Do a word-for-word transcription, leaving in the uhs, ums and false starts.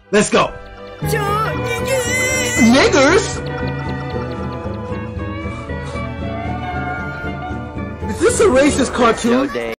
Let's go. Niggers? Is this a racist cartoon?